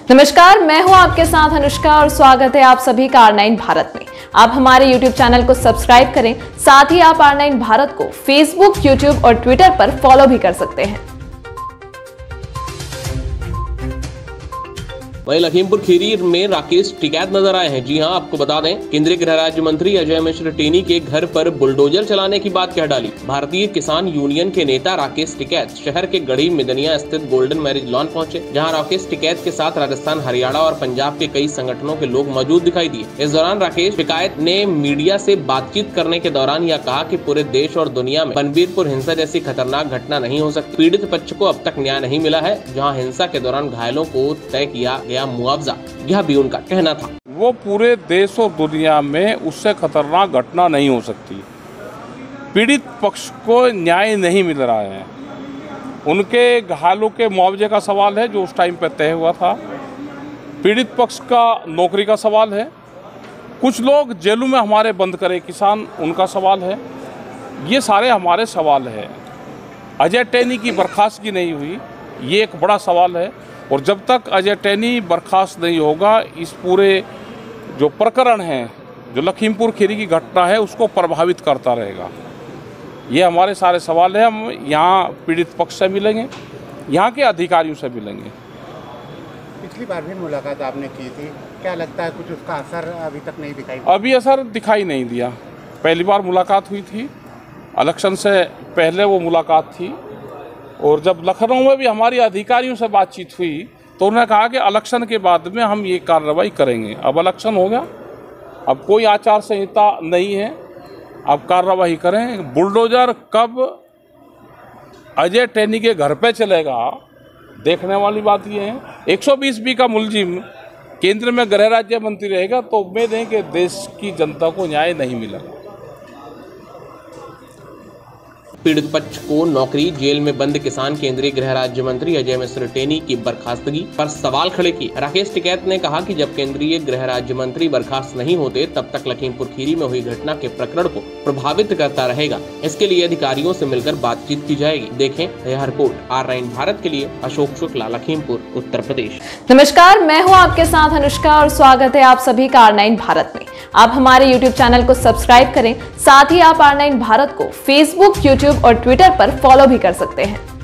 नमस्कार, मैं हूं आपके साथ अनुष्का और स्वागत है आप सभी का R9 भारत में। आप हमारे YouTube चैनल को सब्सक्राइब करें, साथ ही आप R9 भारत को Facebook, YouTube और Twitter पर फॉलो भी कर सकते हैं। वहीं लखीमपुर खीरी में राकेश टिकैत नजर आए हैं। जी हां, आपको बता दें, केंद्रीय गृह राज्य मंत्री अजय मिश्र टेनी के घर पर बुलडोजर चलाने की बात कह डाली। भारतीय किसान यूनियन के नेता राकेश टिकैत शहर के गढ़ी मिदनिया स्थित गोल्डन मैरिज लॉन पहुंचे, जहां राकेश टिकैत के साथ राजस्थान, हरियाणा और पंजाब के कई संगठनों के लोग मौजूद दिखाई दिए। इस दौरान राकेश टिकैत ने मीडिया से बातचीत करने के दौरान यह कहा कि पूरे देश और दुनिया में बनबीरपुर हिंसा जैसी खतरनाक घटना नहीं हो सकती। पीड़ित पक्ष को अब तक न्याय नहीं मिला है, जहाँ हिंसा के दौरान घायलों को तय किया गया मुआवजा, यह भी उनका कहना था। वो पूरे देश और दुनिया में उससे खतरनाक घटना नहीं हो सकती। पीड़ित पक्ष को न्याय नहीं मिल रहा है। उनके घायलों के मुआवजे का सवाल है जो उस टाइम पे तय हुआ था। पीड़ित पक्ष का नौकरी का सवाल है। कुछ लोग जेलों में हमारे बंद करे किसान, उनका सवाल है। ये सारे हमारे सवाल हैं। अजय टेनी की बर्खास्तगी नहीं हुई, ये एक बड़ा सवाल है। और जब तक अजय टेनी बर्खास्त नहीं होगा, इस पूरे जो प्रकरण है, जो लखीमपुर खीरी की घटना है, उसको प्रभावित करता रहेगा। ये हमारे सारे सवाल हैं। हम यहाँ पीड़ित पक्ष से मिलेंगे, यहाँ के अधिकारियों से मिलेंगे। पिछली बार भी मुलाकात आपने की थी, क्या लगता है कुछ उसका असर अभी तक नहीं दिखाई? अभी असर दिखाई नहीं दिया। पहली बार मुलाकात हुई थी, इलेक्शन से पहले वो मुलाकात थी। और जब लखनऊ में भी हमारी अधिकारियों से बातचीत हुई तो उन्होंने कहा कि इलेक्शन के बाद में हम ये कार्रवाई करेंगे। अब इलेक्शन हो गया, अब कोई आचार संहिता नहीं है, अब कार्रवाई करें। बुलडोजर कब अजय टेनी के घर पे चलेगा, देखने वाली बात ये है। 120B का मुलजिम केंद्र में गृह राज्य मंत्री रहेगा तो उम्मीद है कि देश की जनता को न्याय नहीं मिलेगा। पीड़ित पक्ष को नौकरी, जेल में बंद किसान, केंद्रीय गृह राज्य मंत्री अजय मिश्र टेनी की बर्खास्तगी पर सवाल खड़े किए। राकेश टिकैत ने कहा कि जब केंद्रीय गृह राज्य मंत्री बर्खास्त नहीं होते तब तक लखीमपुर खीरी में हुई घटना के प्रकरण को प्रभावित करता रहेगा। इसके लिए अधिकारियों से मिलकर बातचीत की जाएगी। देखें यह रिपोर्ट R9 भारत के लिए अशोक शुक्ला, लखीमपुर, उत्तर प्रदेश। नमस्कार, मैं हूं आपके साथ अनुष्का और स्वागत है आप सभी का R9 भारत में। आप हमारे YouTube चैनल को सब्सक्राइब करें, साथ ही आप R9 भारत को Facebook, YouTube और Twitter पर फॉलो भी कर सकते हैं।